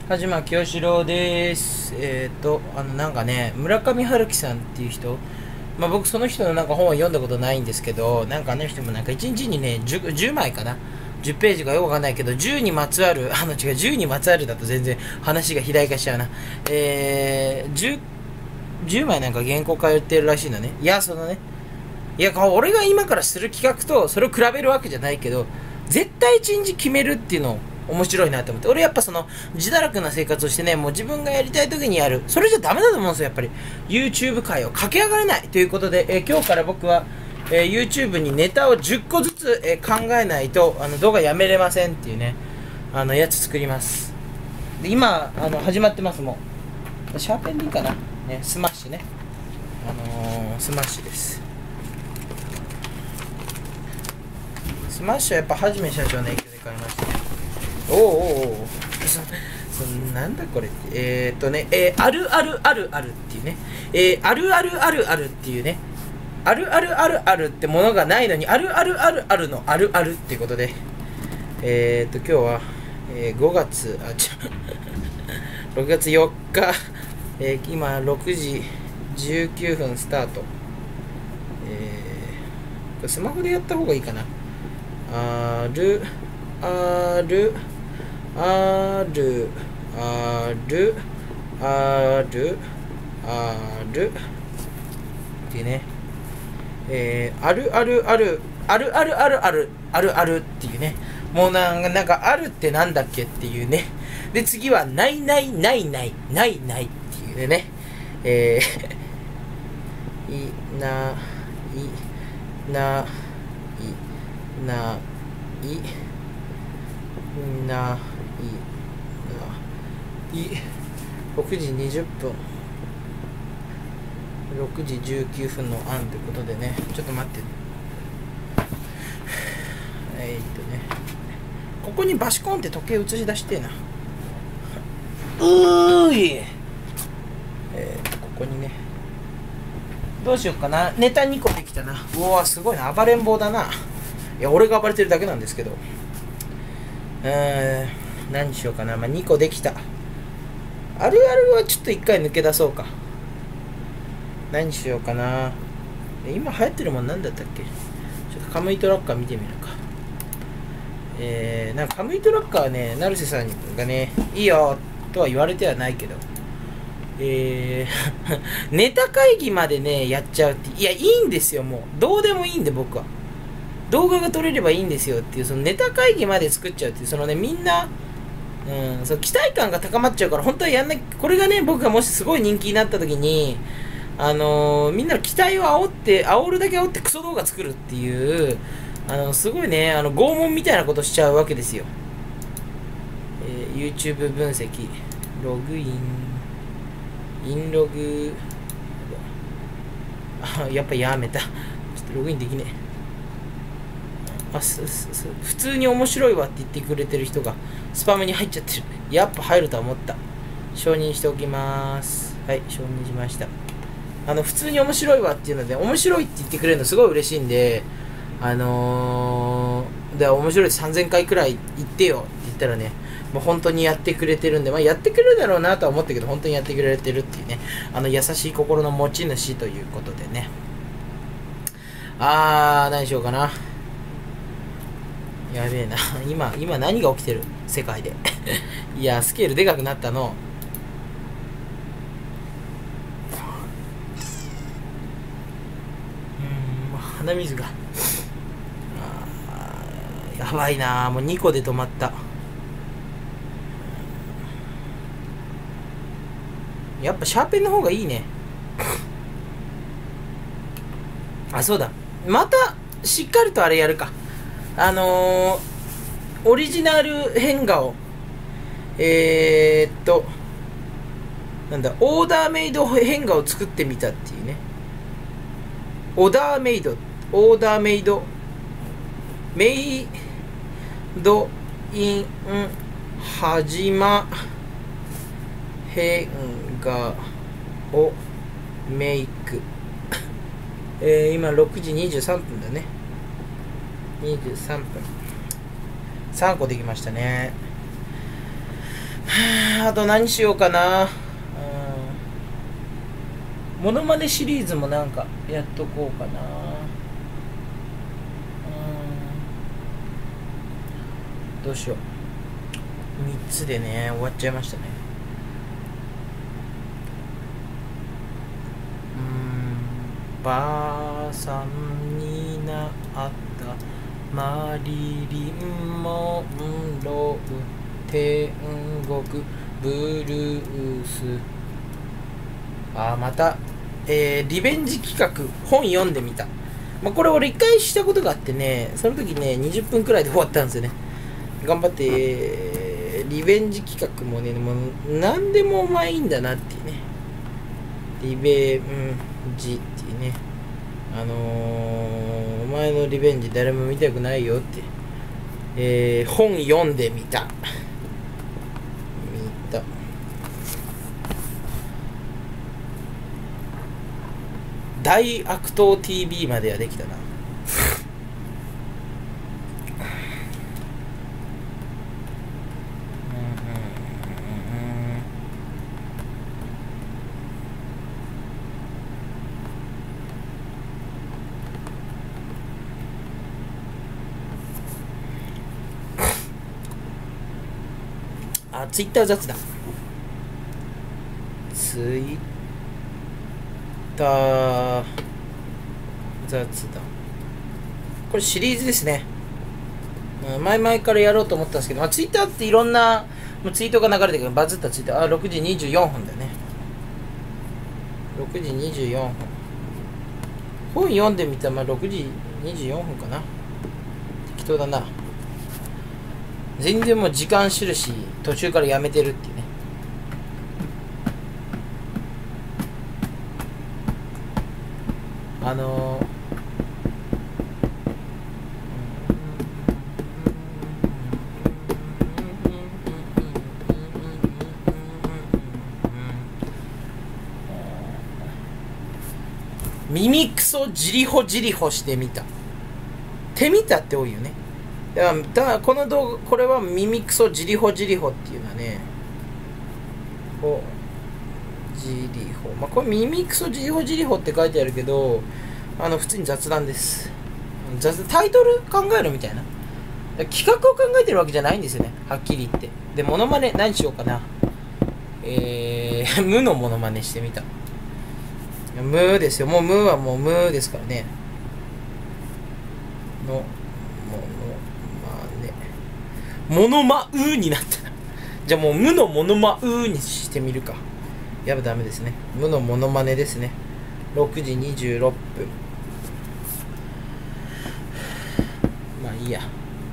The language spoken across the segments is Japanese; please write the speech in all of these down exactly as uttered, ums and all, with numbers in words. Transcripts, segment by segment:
はじまきよしろうです。えっ、ー、と、あの、なんかね、村上春樹さんっていう人、まあ僕その人のなんか本は読んだことないんですけど、なんかあの人もなんかいちにちにね、10, じゅうまいかな。じゅっページかよくわかんないけど、じゅうにまつわる、あの違う、じゅうにまつわるだと全然話が肥大化しちゃうな。えー、10、じゅうまいなんか原稿通ってるらしいのね。いや、そのね、いや、俺が今からする企画とそれを比べるわけじゃないけど、絶対いちにち決めるっていうのを面白いなと思って。俺やっぱその自堕落な生活をしてね、もう自分がやりたい時にやる、それじゃダメだと思うんですよ。やっぱり YouTube 界を駆け上がれないということで、えー今日から僕は、えー YouTube にネタをじゅっこずつ、えー考えないとあの動画やめれませんっていうね、あのやつ作ります。で今あの始まってます。もうシャーペンでいいかな、ね、スマッシュね、あのー、スマッシュです。スマッシュはやっぱはじめ社長の影響で買いましたね。おおおおそそなんだこれって。えー、っとね、えー、あるあるあるあるっていうね、えー、あるあるあるあるっていうね、あるあるあるあるってものがないのに、あるあるあるあるのあるあるっていうことで、えー、っと今日は、えー、ごがつ、あ、ちょろくがつよっか、えー、今ろくじじゅうきゅうふんスタート。えー、これスマホでやった方がいいかな。あるあるあるあるあるあるっていうね、えー、あるあるあるあるあるあるあるあるあるっていうね、もうなんかなんかあるってなんだっけっていうね。で次はないないないないないないっていうね、えー、いないないないないろくじにじゅっぷんろくじじゅうきゅうふんの案ということでね、ちょっと待って、えー、っとねここにバシコンって時計映し出してえな。うーい、えー、ここにね、どうしようかな。ネタにこできたな。うわすごいな、暴れん坊だな。いや俺が暴れてるだけなんですけど、うーん何しようかな。まあにこできた。あるあるはちょっといっかい抜け出そうか。何しようかな。今流行ってるもんなんだったっけ。ちょっとカムイトラッカー見てみるか。えー、なんかカムイトラッカーはね、成瀬さんがね、いいよとは言われてはないけど、えー、ネタ会議までね、やっちゃうって、いや、いいんですよ、もう。どうでもいいんで、僕は。動画が撮れればいいんですよっていう、そのネタ会議まで作っちゃうっていう、そのね、みんな、うん、その期待感が高まっちゃうから、本当はやんなきゃ。これがね、僕がもしすごい人気になった時に、あのー、みんなの期待を煽って、煽るだけ煽ってクソ動画作るっていう、あの、すごいね、あの、拷問みたいなことしちゃうわけですよ。えー、YouTube 分析、ログイン、インログ、あ、やっぱやめた。ちょっとログインできねえ。あ、す、す、す、普通に面白いわって言ってくれてる人がスパムに入っちゃってる。やっぱ入るとは思った。承認しておきます。はい、承認しました。あの、普通に面白いわっていうので、面白いって言ってくれるのすごい嬉しいんで、あのー、で、面白いさんぜんかいくらい言ってよって言ったらね、もう本当にやってくれてるんで、まあやってくれるだろうなとは思ったけど、本当にやってくれてるっていうね、あの、優しい心の持ち主ということでね。あー、何しようかな。やべえな。今、今何が起きてる世界で。いや、スケールでかくなったの。うーん、鼻水が。やばいな、もうにこで止まった。やっぱシャーペンの方がいいね。あ、そうだ。また、しっかりとあれやるか。あのー、オリジナル変顔。えーっと、なんだ、オーダーメイド変顔を作ってみたっていうね。オーダーメイド、オーダーメイド、メイドイン、はじま、変顔、メイク。えー、今ろくじにじゅうさんぷんだね。にじゅうさんぷん。さんこできましたね。 あと何しようかな。モノマネシリーズもなんかやっとこうかな。うん、どうしよう。みっつでね終わっちゃいましたね。うーん、ばあさんになったマリリン・モンロー天国ブルース。あーまた、えー、リベンジ企画本読んでみた。まあ、これ俺一回したことがあってね、その時ねにじゅっぷんくらいで終わったんですよね。頑張って、えー、リベンジ企画もね、もう何でもお前いいんだなっていうね。リベンジっていうね、あのー、お前のリベンジ誰も見たくないよって、えー、本読んでみた。見た。大悪党 ティービー まではできたな。あ、ツイッター雑談。ツイッター雑談。これシリーズですね。前々からやろうと思ったんですけど、まあ、ツイッターっていろんなツイートが流れてくる。バズったツイート。あ、ろくじにじゅうよんぷんだよね。ろくじにじゅうよんぷん。本読んでみたら、まあ、ろくじにじゅうよんぷんかな。適当だな。全然もう時間印途中からやめてるっていうね。あのー、耳クソジリホジリホしてみた。手見たって多いよね。だから、だからこの動画、これは耳クソジリホジリホっていうのはね、こう、ジリホ。まあ、これ耳クソジリホジリホって書いてあるけど、あの、普通に雑談です。雑タイトル考えるみたいな。企画を考えてるわけじゃないんですよね。はっきり言って。で、モノマネ、何しようかな。えー、無のモノマネしてみた。無ですよ。もう無はもう無ですからね。の、ものまね。モノマウになった。じゃあもう無のモノマウにしてみるか。やばダメですね。無のモノマネですね。ろくじにじゅうろっぷん。まあいいや。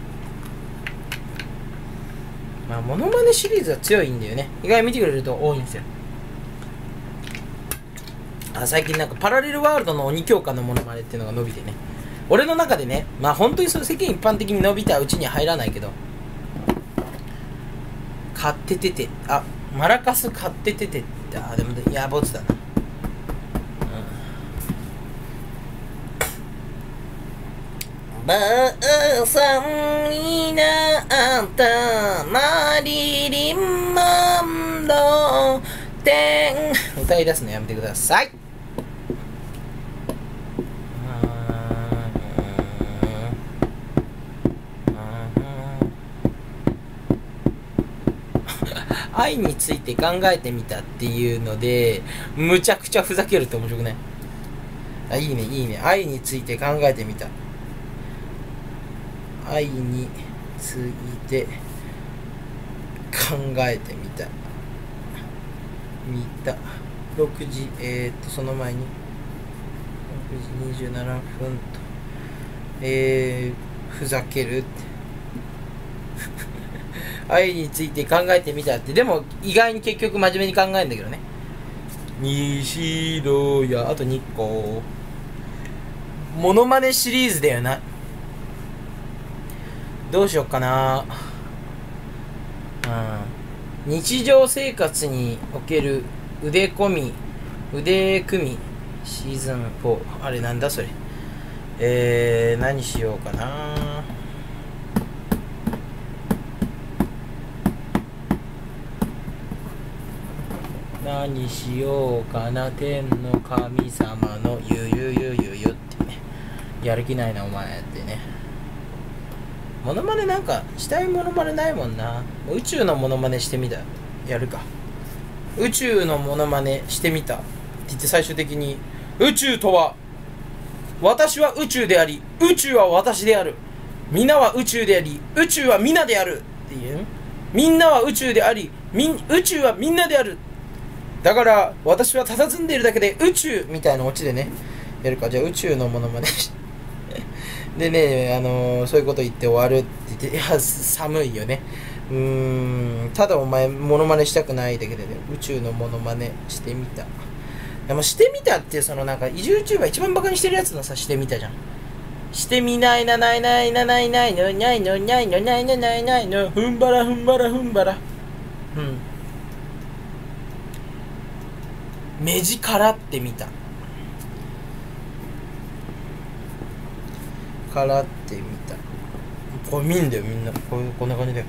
まあモノマネシリーズは強いんだよね。意外に見てくれると多いんですよ。あ、最近なんかパラレルワールドの鬼教官のモノマネっていうのが伸びてね。俺の中でね、まあ本当にその世間一般的に伸びたうちには入らないけど、買っててて、あ、マラカス買ってててって、あ、でもいやボツだな。ばあさんになったマリリン・モンロー天歌い出すのやめてください。愛について考えてみたっていうのでむちゃくちゃふざけるって面白くない？あ、いいねいいね。愛について考えてみた。愛について考えてみた見たろくじえー、っとその前にろくじにじゅうななふんとえー、ふざけるって愛について考えてみたって。でも意外に結局真面目に考えるんだけどね。西野やあと日光モノマネシリーズだよな。どうしよっかな。うん、日常生活における腕込み腕組みシーズンフォー。あれなんだそれ。えー、何しようかな。 何しようかな天の神様のゆゆゆゆゆってね、やる気ないなお前ってね。モノマネなんかしたいモノマネないもんな。宇宙のモノマネしてみた。やるか。宇宙のモノマネしてみたって言って最終的に、宇宙とは私は宇宙であり、宇宙は私である、皆は宇宙であり、宇宙は皆であるっていう、みんなは宇宙であり、みん宇宙はみんなである、だから私は佇んでいるだけで宇宙みたいなオチでねやるか。じゃあ宇宙のモノマネでね、あのー、そういうこと言って終わるって言って、いや寒いよね。うーん、ただお前モノマネしたくないだけでね、宇宙のモノマネしてみた。でもしてみたってそのなんか移住 YouTuber 一番バカにしてるやつのさ、してみたじゃん。してみないなないないなないないのないのないのないのないないのふんばらふんばらふんばら、うん、目力ってみた。からってみた。これ見んだよみんな。こういうこんな感じだよ。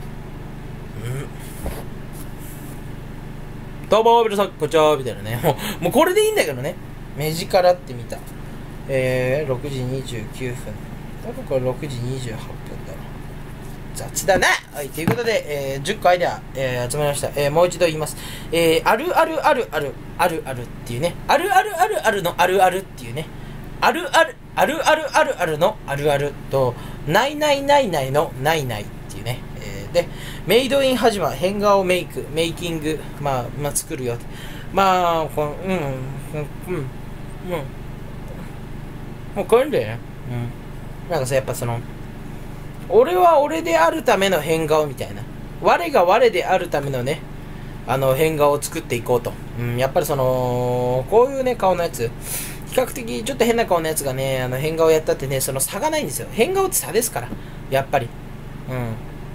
うん。どうも皆さんこんにちはみたいなね。もうもうこれでいいんだけどね。目力ってみた。えー、ろくじにじゅうきゅうふん。多分これろくじにじゅうはっぷんだろ。雑だな。はい、ということで、えー、じゅっこアイデア、えー、集まりました。えー、もう一度言います。えー、あるあるあるあるあるあるっていうね。あるあるあるあるのあるあるっていうね。あるあるあるあるあるあるのあるあると、ないないないないのないないっていうね。えー、で、メイドインはじま、変顔メイク、メイキング、まあ、まあ、作るよ。まあ、このうん、うん、うん、うん。もうこれでね。うん。なんかさ、やっぱその、俺は俺であるための変顔みたいな。我が我であるためのね、あの変顔を作っていこうと。うん、やっぱりその、こういうね、顔のやつ、比較的ちょっと変な顔のやつがね、あの変顔やったってね、その差がないんですよ。変顔って差ですから。やっぱり。うん。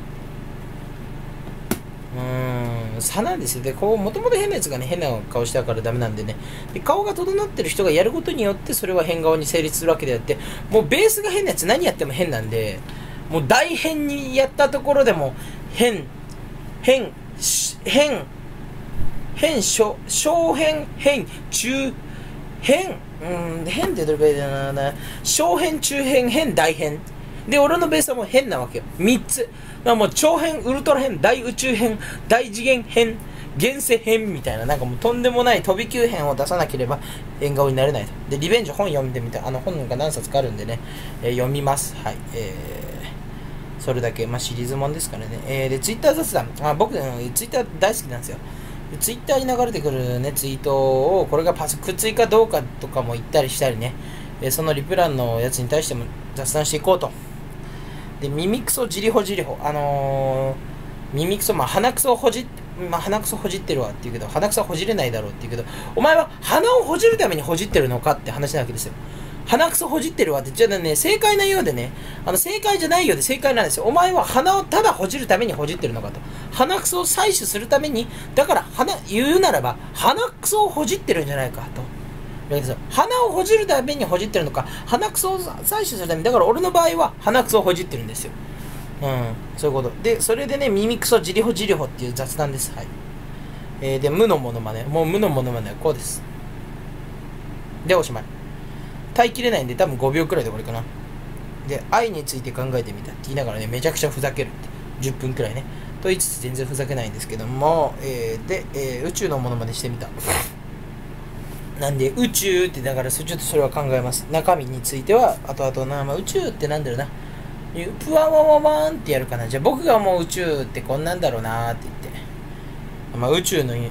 うーん、差なんですよ。で、こう、もともと変なやつがね、変な顔したからダメなんでね。で、顔が整ってる人がやることによって、それは変顔に成立するわけであって、もうベースが変なやつ何やっても変なんで、もう大変にやったところでも、変、変、変、変、小、小変、変、中、変、うん、変ってどれくらいだな、小変、中変、変、大変。で、俺のベースはもう変なわけよ。みっつ。だからもう超変、ウルトラ変、大宇宙変、大次元変、現世変みたいな、なんかもうとんでもない飛び級変を出さなければ変顔になれないと。で、リベンジ本読んでみた。あの本が何冊かあるんでね、えー、読みます。はい。えー、それだけ、まあ、シリーズもんですからね。えー、で、ツイッター雑談。あ、僕、ツイッター大好きなんですよ。ツイッターに流れてくるね、ツイートを、これがパス、くっついかどうかとかも言ったりしたりね、えー、そのリプランのやつに対しても雑談していこうと。で、耳くそじりほじりほ。あのー、耳くそ、まあ、鼻くそをほじっ、まあ、鼻くそほじってるわって言うけど、鼻くそはほじれないだろうって言うけど、お前は鼻をほじるためにほじってるのかって話なわけですよ。鼻くそほじってるわって、じゃあね、正解なようでね、あの、正解じゃないようで正解なんですよ。お前は鼻をただほじるためにほじってるのかと。鼻くそを採取するために、だから、鼻、言うならば、鼻くそをほじってるんじゃないかと。鼻をほじるためにほじってるのか、鼻くそを採取するために、だから俺の場合は鼻くそをほじってるんですよ。うん、そういうこと。で、それでね、耳くそじりほじりほっていう雑談です。はい。えー、で、無のものまね。もう無のものまねはこうです。で、おしまい。耐えきれないんで、多分ごびょうくらいで終わりかな。で、愛について考えてみたって言いながらね、めちゃくちゃふざけるって。じゅっぷんくらいね。と言いつつ全然ふざけないんですけども、えー、で、えー、宇宙のものまねしてみた。なんで、宇宙って、だからちょっとそれは考えます。中身については、あとあとな、まあ、宇宙ってなんだろうな。プワワワワーンってやるかな。じゃあ僕がもう宇宙ってこんなんだろうなーって言って。まあ宇宙の、うん、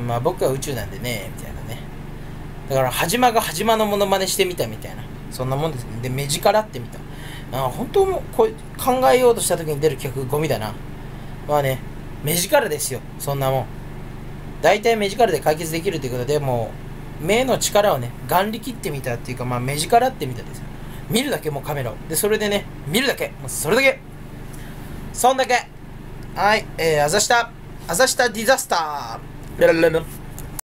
まあ僕は宇宙なんでね、みたいなね。だから、はじまがはじまのモノマネしてみたみたいな。そんなもんですね。で、目力ってみた。あ、本当もこう考えようとした時に出る企画ゴミだな。まあね、目力ですよ。そんなもん。大体目力で解決できるということで、もう、目の力をね、眼力ってみたっていうか、まあ目力ってみたですよ。見るだけもうカメラを。で、それでね、見るだけ。もうそれだけ。そんだけ。はい、えー、あざした。あざしたディザスター。ララララ。